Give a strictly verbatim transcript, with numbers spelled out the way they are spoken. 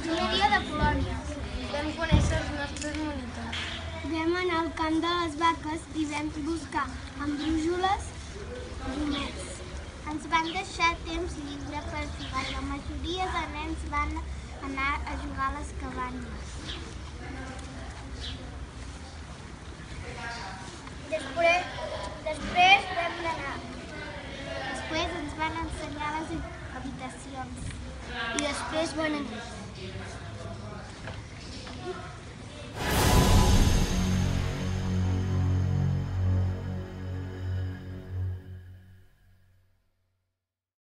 primer dia de colònies. Vam conèixer els nostres monitors. Vam anar al camp de les vaques i vam buscar amb brúixoles gomets. Ens van deixar temps lliure per jugar i la majoria de nens van anar a jugar a les cabanyes. Després, després vam anar. Després ens van ensenyar les habitacions. I després bona nit.